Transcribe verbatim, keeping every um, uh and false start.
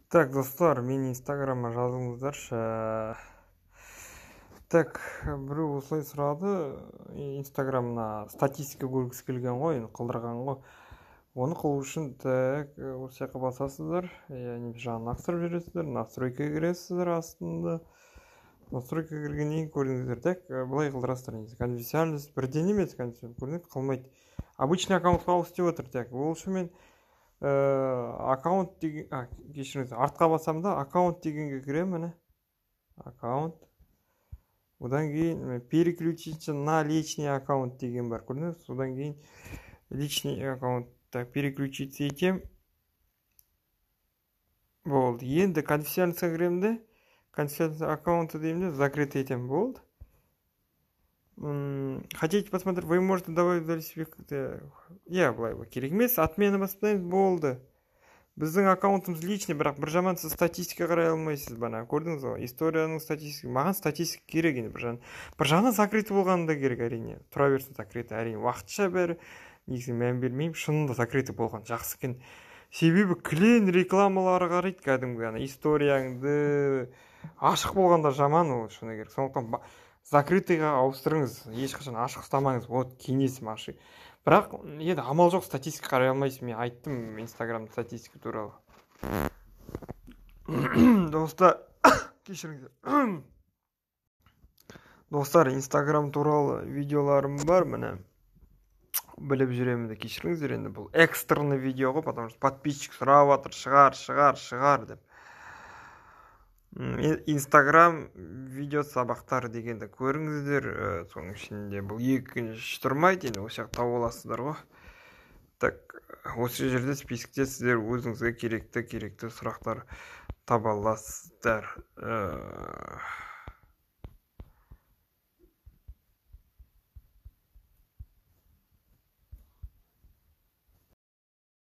Так, достар, мені инстаграмға жазыңыздаршы. Так, біреу осылай сұрады, инстаграмна статистика көргісі келген ғой, енді қылдырған ғой. Оны қылу үшін так, осы жаққа басасыздар, яғни жаңа настрой жүресіздер, настройка кіресіздер астында. Настройка кіргеннен кейін көрдіңіздер, так, былай қылдырасыздар. Конфиденциальность бірден емес, конфиденциальность қылмайды. Обычный аккаунтқа алып істеп отыр, так. Ол үшін мен аккаунт деген, кешіріңіз, артқа басам да, аккаунт дегенге кіремін, міне. Аккаунт. Одан кейін переключиться на личный аккаунт деген бар, көрдіңіз? Одан кейін личный аккаунтта переключиться етем. Болды. Енді конфиденциальностьқа кіремін де, конфиденциальный аккаунты деймін де, закрыт етем. Болды. Хотите посмотреть, вы можете добавить себе... Я, былай, керек емес, отмена баспайымыз, болды. Біздің аккаунтымыз личный, бірақ бір жаман сіз статистика қарай алмайсыз, бана, көрдіңіз ғой, историяның статистика, маған статистика керек енді, бір жағынан. Бір жағынан закрыт болғаны да керек, әрине. Тұра берсін закрыт, әрине. Уақытша бәрі, негізі мән бермеймін, шынында закрыт болған жақсы екен. Себебі клиент рекламалары қарайды, кәдімгі, историяңды ашық болғанда жаман ол шыны керек. Сондықтан закрытыйға ауыстырыңыз, ешқашан ашық ұстамаңыз, вот кеңесім ашық. Бірақ енді амал жоқ, статистика қарай алмайсыз, мен айттым инстаграмда статистика туралы. Достар, кешіріңіздер. Достар, инстаграм туралы видеоларым бар, міне. Біліп жүремін де, кешіріңіздер, енді бұл экстраны видео ғой, потому что подписчик сұрап жатыр, шығар, шығар, шығар деп. Инстаграм видео сабақтар дегенді көріңіздер, соның ішінде бұл екінші тұрмайды, енді осы жақта тауып аласыздар ғой. Так, осы жерде спискте сіздер өзіңізге керекті керекті сұрақтар таба аласыздар.